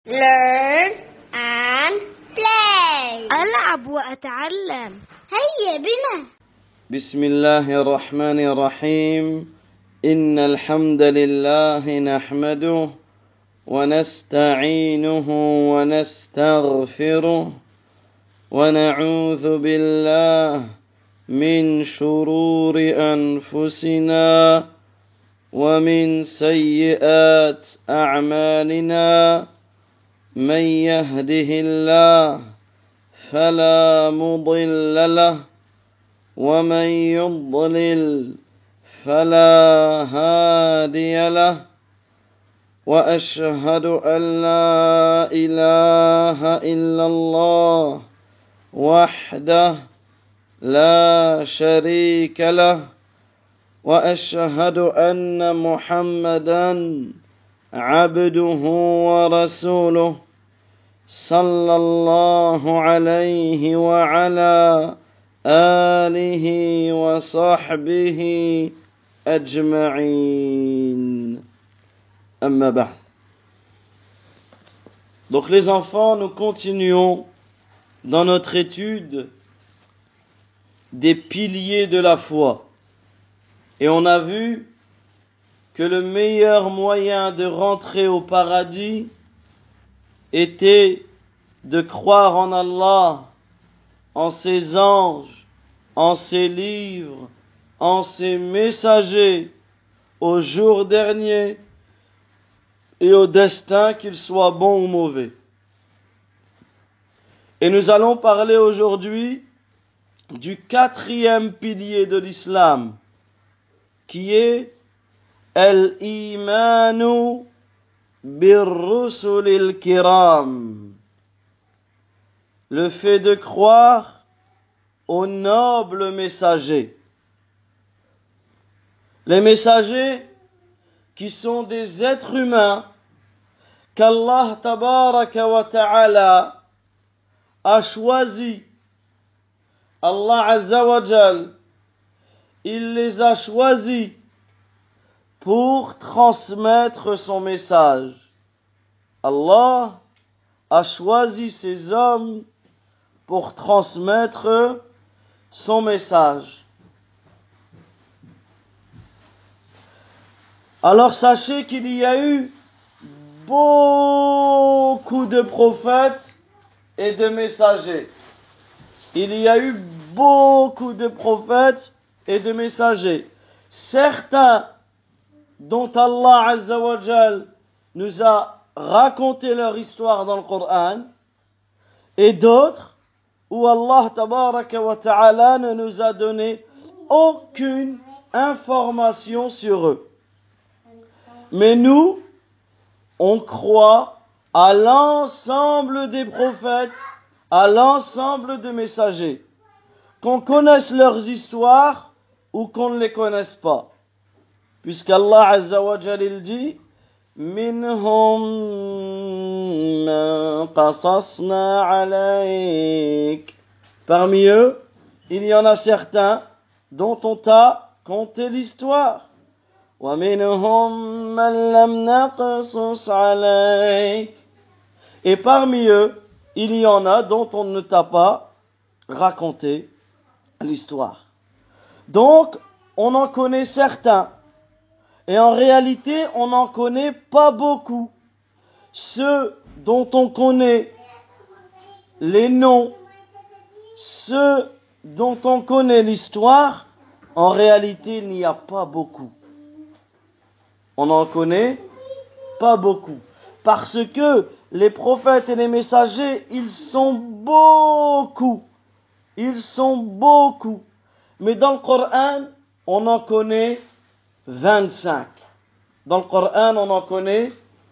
learn and play. ألعب وأتعلم. هيا بنا. بسم الله الرحمن الرحيم. إن الحمد لله نحمده ونستعينه ونستغفره ونعوذ بالله من شرور أنفسنا ومن سيئات أعمالنا. من يهده الله فلا مضل له ومن يضلل فلا هادي له وأشهد أن لا إله إلا الله وحده لا شريك له وأشهد أن محمدا عبده ورسوله صلى الله عليه وعلى آله وصحبه أجمعين. أما بعد. Donc les enfants, nous continuons dans notre étude des piliers de la foi. Et on a vu que le meilleur moyen de rentrer au paradis était de croire en Allah, en ses anges, en ses livres, en ses messagers, au jour dernier et au destin, qu'il soit bon ou mauvais. Et nous allons parler aujourd'hui du quatrième pilier de l'islam, qui est al-imanu bir-rusulil kiram, le fait de croire aux nobles messagers. Les messagers qui sont des êtres humains qu'Allah tabaraka wa ta'ala a choisi. Allah azza wa jal, il les a choisis pour transmettre son message. Allah a choisi ces hommes pour transmettre son message. Alors sachez qu'il y a eu beaucoup de prophètes et de messagers. Il y a eu beaucoup de prophètes et de messagers. Certains dont Allah Azza wa Jal nous a raconté leur histoire dans le Coran, et d'autres où Allah Tabaraka wa Ta'ala ne nous a donné aucune information sur eux. Mais nous, on croit à l'ensemble des prophètes, à l'ensemble des messagers, qu'on connaisse leurs histoires ou qu'on ne les connaisse pas. Puisqu'Allah Azza wa Jal il dit Minhum man qasasna alayk. Parmi eux, il y en a certains dont on t'a conté l'histoire. Wa minhum man lam naqsus alayk. Et parmi eux, il y en a dont on ne t'a pas raconté l'histoire. Donc, on en connaît certains. Et en réalité, on n'en connaît pas beaucoup. Ceux dont on connaît les noms, ceux dont on connaît l'histoire, en réalité, il n'y a pas beaucoup. On n'en connaît pas beaucoup. Parce que les prophètes et les messagers, ils sont beaucoup. Ils sont beaucoup. Mais dans le Coran, on en connaît 25. Dans le Coran, on en connaît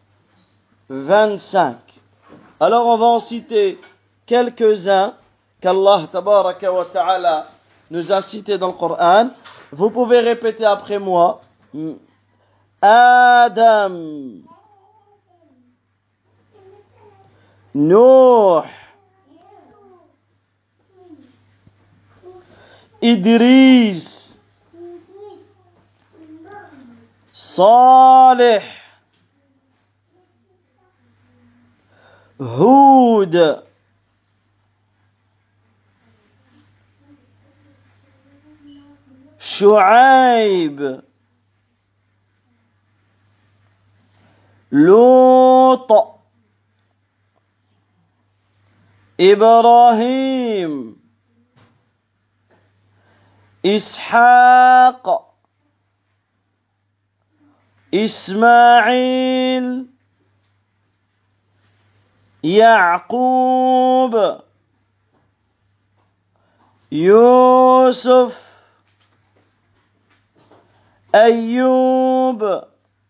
25. Alors on va en citer quelques-uns qu'Allah tabaraka wa ta'ala nous a cités dans le Coran. Vous pouvez répéter après moi. Adam, Nuh, Idris, صالح Houd, Shu'aib, Lut, Ibrahim, Ishaq, Ismaïl, Ya'qub, Yusuf, Ayyub,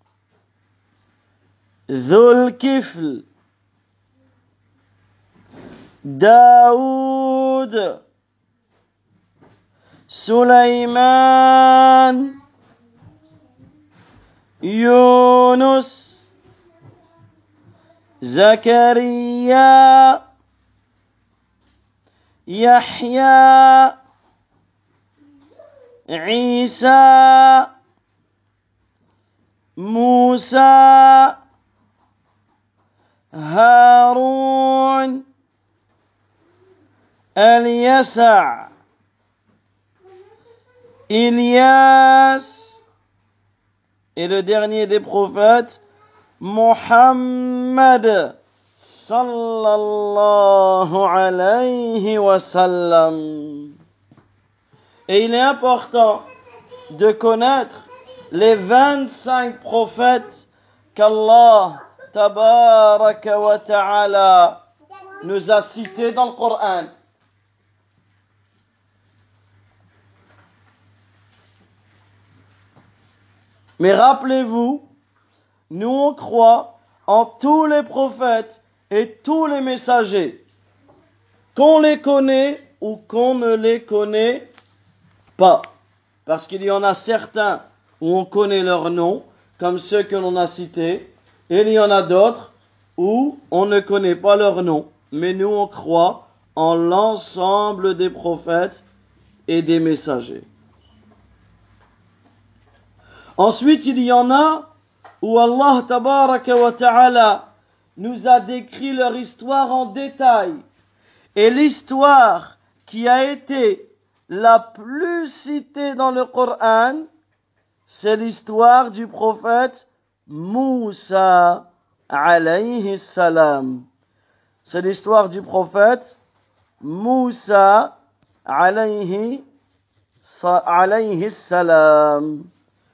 Dhul-Kifl, Daoud, Sulaiman, Yunus, Zakaria, Yahya, Isa, Musa, Haroun, Al-Yasa', Ilyas, et le dernier des prophètes, Muhammad sallallahu alayhi wa sallam. Et il est important de connaître les 25 prophètes qu'Allah tabaraka wa ta'ala nous a cités dans le Coran. Mais rappelez-vous, nous on croit en tous les prophètes et tous les messagers, qu'on les connaît ou qu'on ne les connaît pas. Parce qu'il y en a certains où on connaît leur nom, comme ceux que l'on a cités, et il y en a d'autres où on ne connaît pas leur nom. Mais nous on croit en l'ensemble des prophètes et des messagers. Ensuite, il y en a où Allah tabaraka wa ta'ala nous a décrit leur histoire en détail. Et l'histoire qui a été la plus citée dans le Coran, c'est l'histoire du prophète Moussa alayhi salam. C'est l'histoire du prophète Moussa alayhi salam.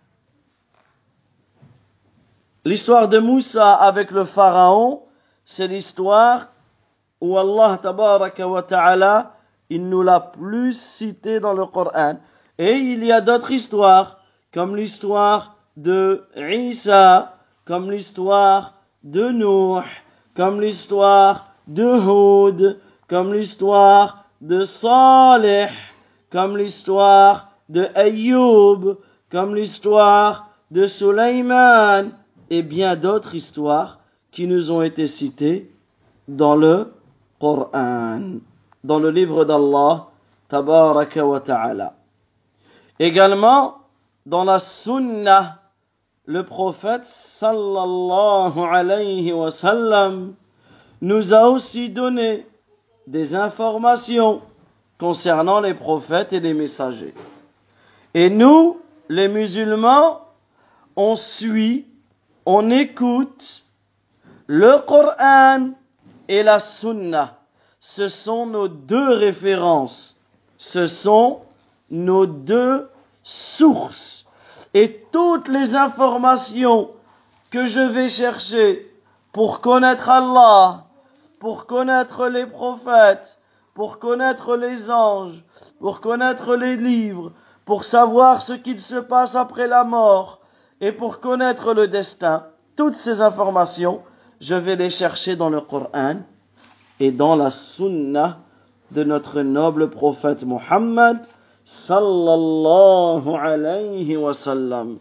L'histoire de Moussa avec le pharaon, c'est l'histoire où Allah tabaraka wa ta'ala, il nous l'a plus cité dans le Coran. Et il y a d'autres histoires, comme l'histoire de Isa, comme l'histoire de Nuh, comme l'histoire de Hud, comme l'histoire de Saleh, comme l'histoire de Ayyub, comme l'histoire de Sulaiman, et bien d'autres histoires qui nous ont été citées dans le Coran, dans le livre d'Allah, tabaraka wa ta'ala. Également, dans la Sunnah, le prophète sallallahu alayhi wa sallam nous a aussi donné des informations concernant les prophètes et les messagers. Et nous, les musulmans, on suit, on écoute le Coran et la Sunna. Ce sont nos deux références. Ce sont nos deux sources. Et toutes les informations que je vais chercher pour connaître Allah, pour connaître les prophètes, pour connaître les anges, pour connaître les livres, pour savoir ce qu'il se passe après la mort, et pour connaître le destin, toutes ces informations, je vais les chercher dans le Coran et dans la Sunna de notre noble prophète Muhammad sallallahu alayhi wa sallam.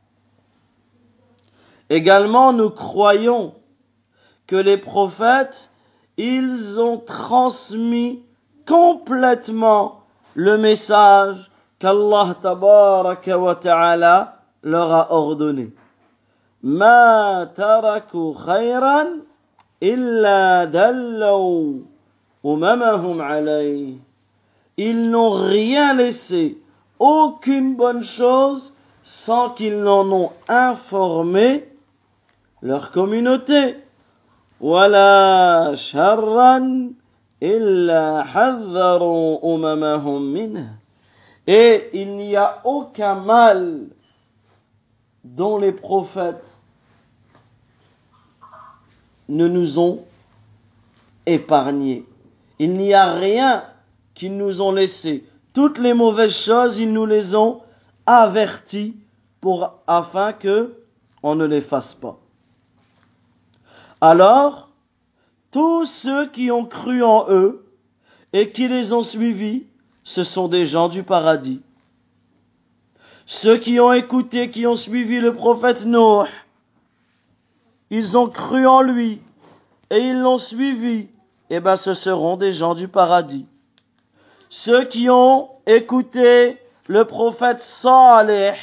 Également, nous croyons que les prophètes, ils ont transmis complètement le message qu'Allah tabaraka wa ta'ala leur a ordonné. Ma taraku khayran إلا دلوا أممهم عليه. Ils n'ont rien laissé, aucune bonne chose, sans qu'ils n'en ont informé leur communauté. ولا شرا إلا حذروا أممهم منه. Et il n'y a aucun mal dont les prophètes ne nous ont épargnés. Il n'y a rien qu'ils nous ont laissé. Toutes les mauvaises choses, ils nous les ont avertis afin que on ne les fasse pas. Alors, tous ceux qui ont cru en eux et qui les ont suivis, ce sont des gens du paradis. Ceux qui ont écouté, qui ont suivi le prophète Noé, ils ont cru en lui et ils l'ont suivi, eh ben ce seront des gens du paradis. Ceux qui ont écouté le prophète Saleh,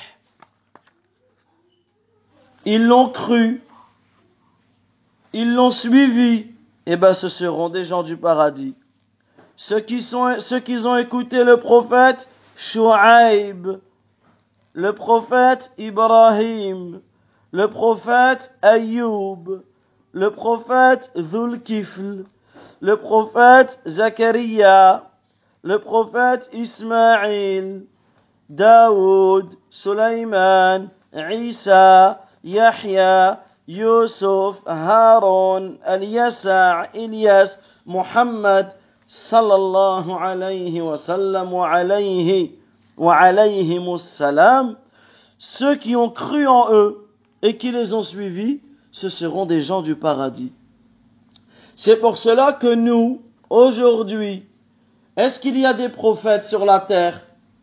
ils l'ont cru, ils l'ont suivi, eh ben ce seront des gens du paradis. Ceux qui ont écouté le prophète Shu'aib, le prophète Ibrahim, le prophète Ayyub, le prophète Dhul-Kifl, le prophète Zakaria, le prophète Ismaïl, Daoud, Sulaiman, Isa, Yahya, Yusuf, Haron, Al-Yasa', Ilyas, Muhammad, sallallahu alayhi wa sallam wa alayhimus salam. Ceux qui ont cru en eux et qui les ont suivis, ce seront des gens du paradis. C'est pour cela que nous, aujourd'hui, est-ce qu'il y a des prophètes sur la terre?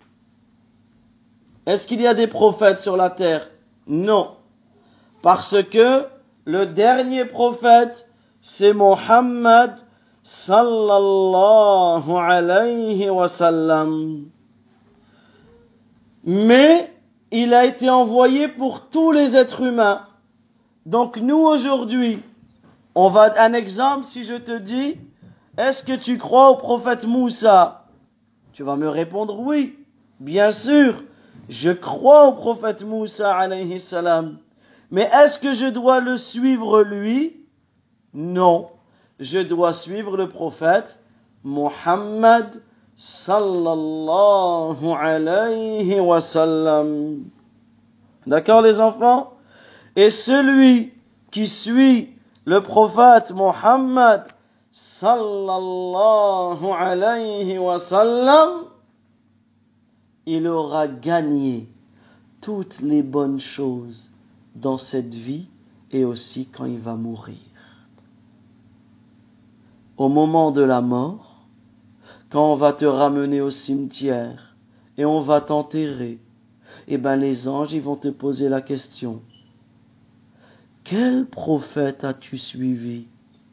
Est-ce qu'il y a des prophètes sur la terre? Non. Parce que le dernier prophète, c'est Mohammed sallallahu alayhi wa sallam. Mais il a été envoyé pour tous les êtres humains. Donc nous aujourd'hui, on va un exemple. Si je te dis, est-ce que tu crois au prophète Moussa? Tu vas me répondre oui, bien sûr. Je crois au prophète Moussa alayhi salam. Mais est-ce que je dois le suivre lui? Non. Je dois suivre le prophète Muhammad sallallahu alayhi wa sallam. D'accord les enfants? Et celui qui suit le prophète Muhammad sallallahu alayhi wa sallam, il aura gagné toutes les bonnes choses dans cette vie et aussi quand il va mourir. Au moment de la mort, quand on va te ramener au cimetière et on va t'enterrer, eh ben les anges ils vont te poser la question: quel prophète as-tu suivi?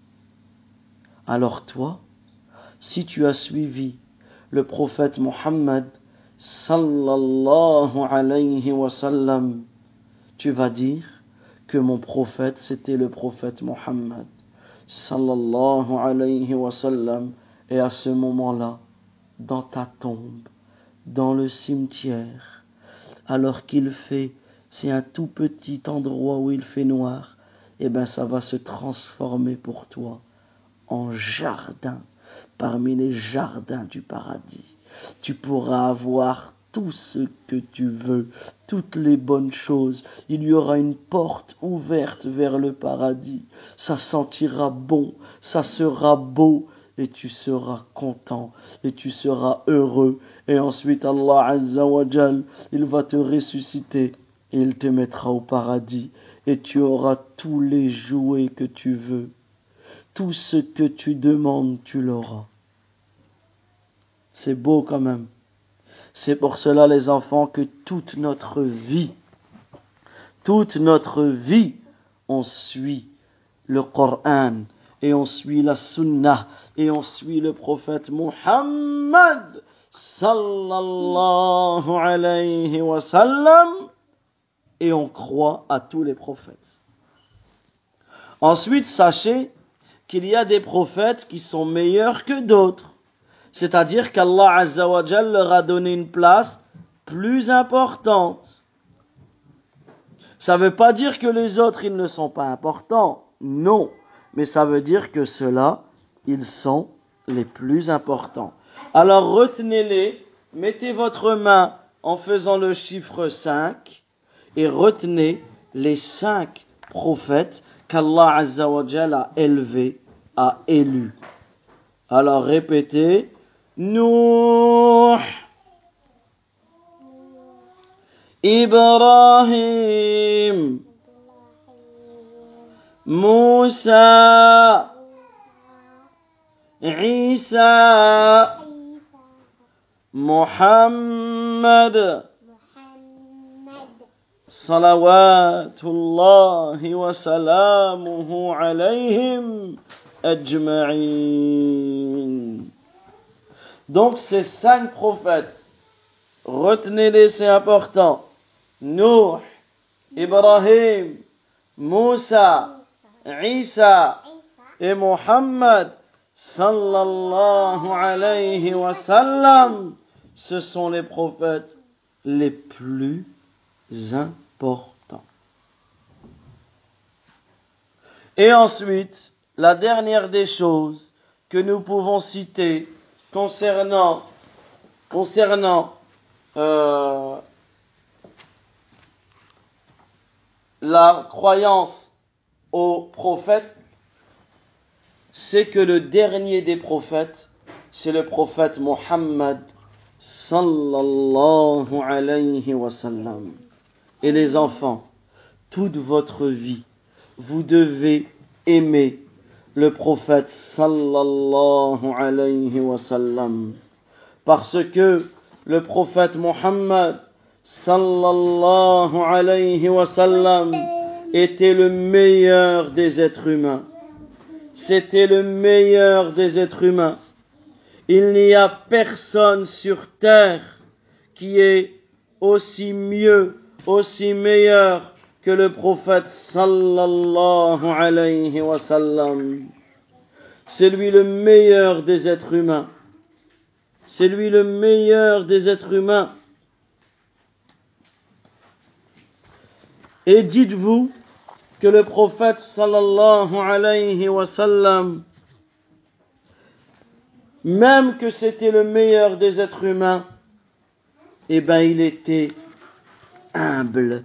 Alors toi, si tu as suivi le prophète Muhammad sallallahu alayhi wa sallam, tu vas dire que mon prophète c'était le prophète Muhammad sallallahu alayhi wa sallam. Et à ce moment-là, dans ta tombe, dans le cimetière, alors qu'il fait, c'est un tout petit endroit où il fait noir, eh ben ça va se transformer pour toi en jardin, parmi les jardins du paradis. Tu pourras avoir tout ce que tu veux, toutes les bonnes choses. Il y aura une porte ouverte vers le paradis. Ça sentira bon, ça sera beau, et tu seras content, et tu seras heureux. Et ensuite Allah Azza wa Jal, il va te ressusciter, et il te mettra au paradis, et tu auras tous les jouets que tu veux. Tout ce que tu demandes, tu l'auras. C'est beau quand même. C'est pour cela, les enfants, que toute notre vie, on suit le Coran, et on suit la Sunnah, et on suit le prophète Muhammad sallallahu alayhi wa sallam, et on croit à tous les prophètes. Ensuite, sachez qu'il y a des prophètes qui sont meilleurs que d'autres. C'est-à-dire qu'Allah Azza wa Jal leur a donné une place plus importante. Ça ne veut pas dire que les autres, ils ne sont pas importants. Non. Mais ça veut dire que ceux-là, ils sont les plus importants. Alors retenez-les, mettez votre main en faisant le chiffre 5 et retenez les 5 prophètes qu'Allah Azza wa Jal a élevés, a élus. Alors répétez. Nuh, Ibrahim, Moussa, Isa, Muhammad, salawatullahi wa salamuhu alayhim ajma'in. Donc ces 5 prophètes, retenez-les, c'est important. Nuh, Ibrahim, Moussa, Isa et Muhammad sallallahu alayhi wa sallam, ce sont les prophètes les plus importants. Et ensuite, la dernière des choses que nous pouvons citer concernant la croyance aux prophètes, c'est que le dernier des prophètes, c'est le prophète Muhammad sallallahu alayhi wa sallam. Et les enfants, toute votre vie, vous devez aimer le prophète sallallahu alayhi wa sallam. Parce que le prophète Muhammad sallallahu alayhi wa sallam était le meilleur des êtres humains. C'était le meilleur des êtres humains. Il n'y a personne sur terre qui est aussi mieux, aussi meilleur que le prophète sallallahu alayhi wa sallam. C'est lui le meilleur des êtres humains. C'est lui le meilleur des êtres humains. Et dites-vous que le prophète sallallahu alayhi wa sallam, même que c'était le meilleur des êtres humains, eh ben il était humble.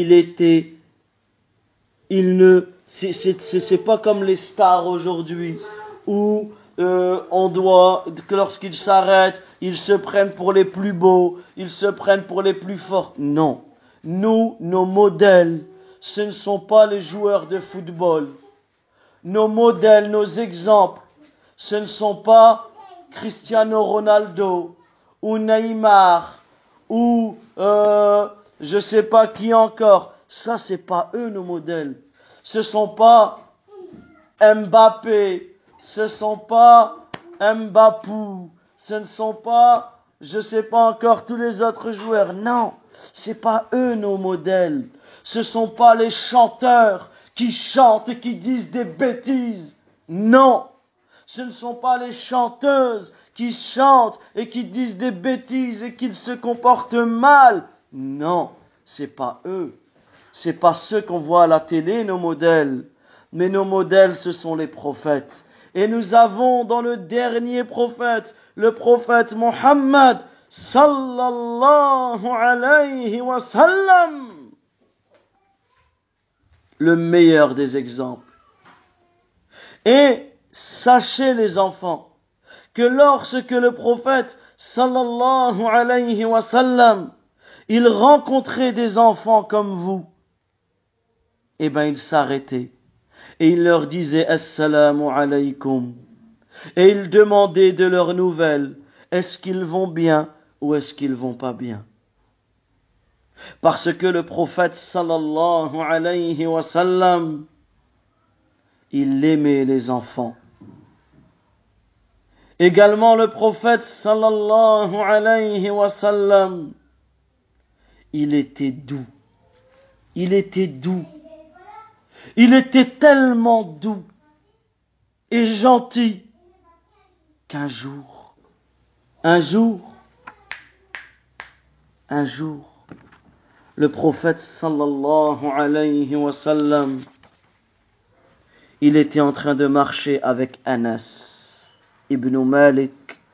C'est pas comme les stars aujourd'hui où on doit, que lorsqu'ils s'arrêtent, ils se prennent pour les plus beaux, ils se prennent pour les plus forts. Non. Nous, nos modèles, ce ne sont pas les joueurs de football. Nos modèles, nos exemples, ce ne sont pas Cristiano Ronaldo ou Neymar ou je sais pas qui encore. Ça, c'est pas eux nos modèles. Ce sont pas Mbappé, ce sont pas Mbappou, ce ne sont pas, je sais pas encore tous les autres joueurs. Non, c'est pas eux nos modèles. Ce sont pas les chanteurs qui chantent et qui disent des bêtises. Non, ce ne sont pas les chanteuses qui chantent et qui disent des bêtises et qui se comportent mal. Non, c'est pas eux. C'est pas ceux qu'on voit à la télé, nos modèles. Mais nos modèles, ce sont les prophètes. Et nous avons dans le dernier prophète, le prophète Muhammad sallallahu alayhi wa sallam, le meilleur des exemples. Et sachez les enfants, que lorsque le prophète sallallahu alayhi wa sallam, il rencontrait des enfants comme vous, eh ben il s'arrêtait et il leur disait assalamu alaykum et il demandait de leurs nouvelles, est-ce qu'ils vont bien ou est-ce qu'ils vont pas bien? Parce que le prophète sallallahu alayhi wa sallam, il aimait les enfants. Également le prophète sallallahu alayhi wa sallam, il était doux. Il était doux. Il était tellement doux et gentil qu'un jour, un jour, le prophète sallallahu alayhi wa sallam, il était en train de marcher avec Anas ibn Malik.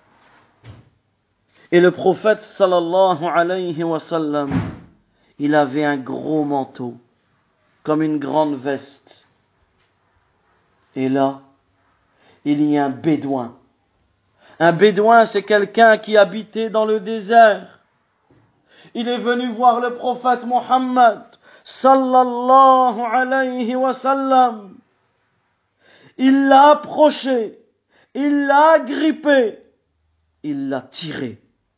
Et le prophète sallallahu alayhi wa sallam, il avait un gros manteau, comme une grande veste. Et là, il y a un bédouin. Un bédouin, c'est quelqu'un qui habitait dans le désert. Il est venu voir le prophète Mohammed sallallahu alayhi wa sallam. Il l'a approché, il l'a agrippé, il l'a tiré.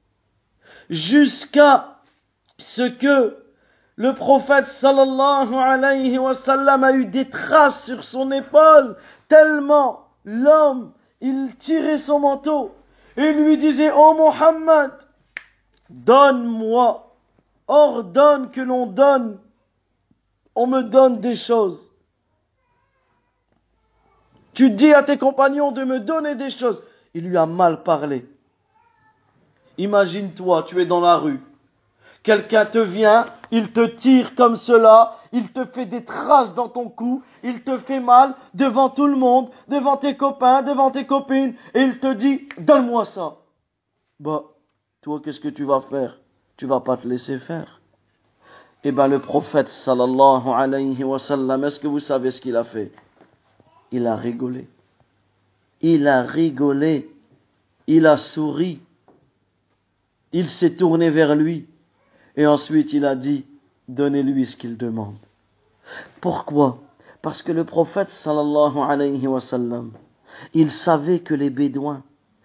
Jusqu'à ce que le prophète sallallahu alayhi wa sallam a eu des traces sur son épaule, tellement l'homme, il tirait son manteau et lui disait: « Oh Mohammed, donne-moi, ordonne que l'on donne, on me donne des choses. Tu dis à tes compagnons de me donner des choses. » Il lui a mal parlé. Imagine-toi, tu es dans la rue. Quelqu'un te vient, il te tire comme cela, il te fait des traces dans ton cou, il te fait mal devant tout le monde, devant tes copains, devant tes copines, et il te dit: « Donne-moi ça. » Bah, toi, qu'est-ce que tu vas faire? Tu vas pas te laisser faire. Eh ben, le prophète sallallahu alayhi wa sallam, est-ce que vous savez ce qu'il a fait? Il a rigolé. Il a rigolé. Il a souri. Il s'est tourné vers lui. Et ensuite, il a dit: donnez-lui ce qu'il demande. Pourquoi? Parce que le prophète sallallahu alayhi wa sallam, il savait que les Bédouins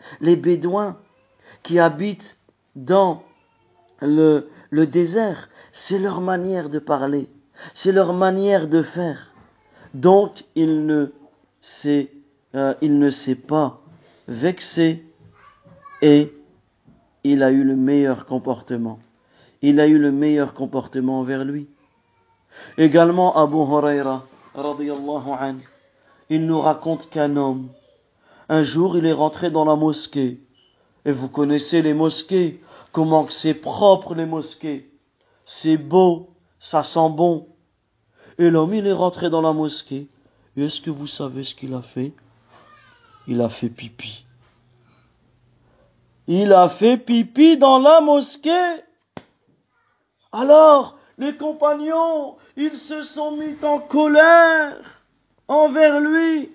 qui habitent dans le désert, c'est leur manière de parler, c'est leur manière de faire. Donc, il ne s'est pas vexé et il a eu le meilleur comportement. Il a eu le meilleur comportement envers lui. Également, Abu Huraira, radiyallahu anhu, il nous raconte qu'un homme, un jour, il est rentré dans la mosquée. Et vous connaissez les mosquées, comment que c'est propre les mosquées. C'est beau, ça sent bon. Et l'homme, il est rentré dans la mosquée. Et est-ce que vous savez ce qu'il a fait? Il a fait pipi. Il a fait pipi dans la mosquée. Alors, les compagnons, ils se sont mis en colère envers lui.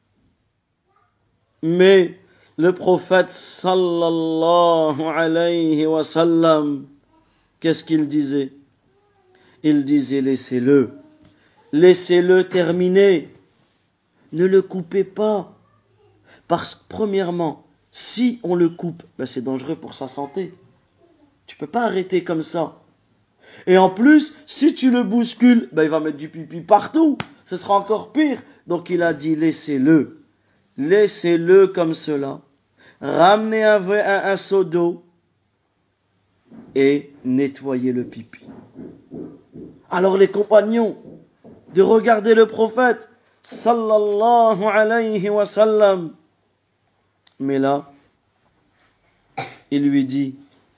Mais le prophète sallallahu alayhi wa sallam, qu'est-ce qu'il disait? Il disait: laissez-le. Laissez-le terminer. Ne le coupez pas. Parce que, premièrement, si on le coupe, ben c'est dangereux pour sa santé. Tu peux pas arrêter comme ça. Et en plus, si tu le bouscules, ben il va mettre du pipi partout. Ce sera encore pire. Donc il a dit: laissez-le. Laissez-le comme cela. Ramenez un seau d'eau et nettoyez le pipi. Alors les compagnons, de regarder le prophète sallallahu alayhi wa sallam. Mais là, il lui dit,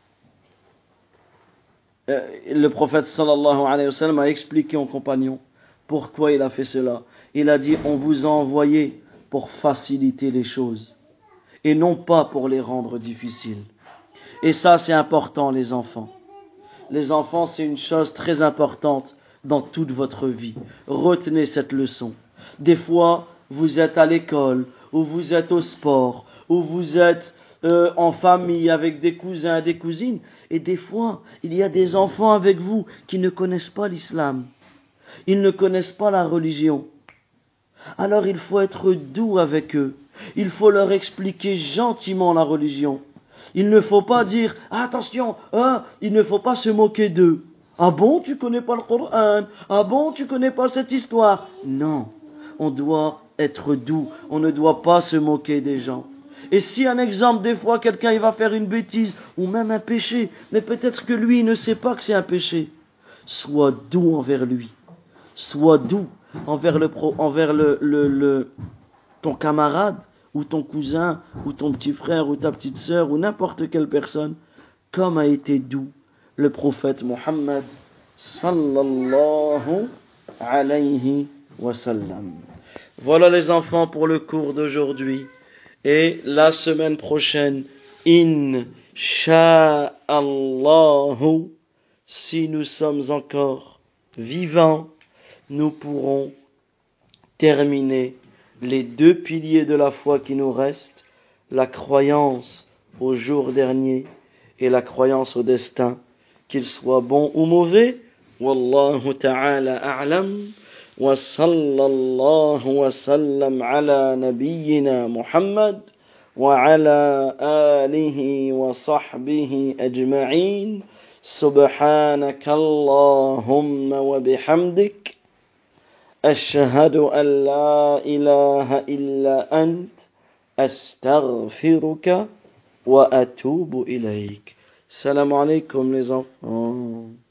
le prophète sallallahu alayhi wa sallam a expliqué aux compagnons pourquoi il a fait cela. Il a dit: on vous a envoyé pour faciliter les choses et non pas pour les rendre difficiles. Et ça, c'est important, les enfants. Les enfants, c'est une chose très importante dans toute votre vie. Retenez cette leçon. Des fois, vous êtes à l'école, ou vous êtes au sport, ou vous êtes en famille avec des cousins, des cousines, et des fois, il y a des enfants avec vous qui ne connaissent pas l'islam. Ils ne connaissent pas la religion. Alors il faut être doux avec eux. Il faut leur expliquer gentiment la religion. Il ne faut pas dire: attention, il ne faut pas se moquer d'eux. Ah bon, tu connais pas le Coran? Ah bon, tu connais pas cette histoire? Non, on doit être doux. On ne doit pas se moquer des gens. Et si, un exemple, des fois, quelqu'un il va faire une bêtise ou même un péché, mais peut-être que lui, il ne sait pas que c'est un péché. Sois doux envers lui. Sois doux envers ton camarade, ou ton cousin, ou ton petit frère, ou ta petite sœur, ou n'importe quelle personne, comme a été doux le prophète Mohammed sallallahu alayhi wa sallam. Voilà les enfants pour le cours d'aujourd'hui. Et la semaine prochaine, Inch'Allah, si nous sommes encore vivants, nous pourrons terminer les 2 piliers de la foi qui nous restent, la croyance au jour dernier et la croyance au destin, qu'il soit bon ou mauvais. Wallahu ta'ala a'lam. Wa sallallahu wa sallam ala nabiyyina Muhammad wa ala alihi wa sahbihi ajma'in. Subhanaka Allahumma wa bihamdik. أشهد أن لا إله إلا أنت أستغفرك وأتوب إليك. السلام عليكم les enfants.